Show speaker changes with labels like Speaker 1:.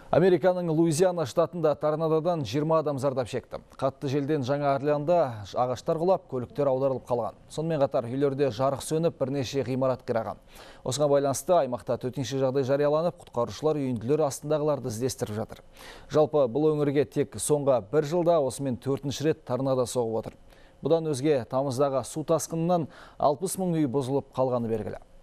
Speaker 1: Американың Луизиана штатында торнадодан 20 адам зардап шекті. Қатты желден Жаңа Орлеанда ағаштар құлап, көліктер аударылып қалған. Сонымен қатар үйлерде жарық сөніп, бірнеше ғимарат қираған. Осыған байланысты аймақта төтенше жағдай жарияланып, құтқарушылар үйінділер астындағыларды іздестіріп жатыр. Жалпы бұл өңірге тек соңғы бір жылда осымен 4-ші рет торнадо соғып отыр. Бұдан өзге Тамыздағы су тасқынынан 60 мың үй бұзылып қалғаны белгілі.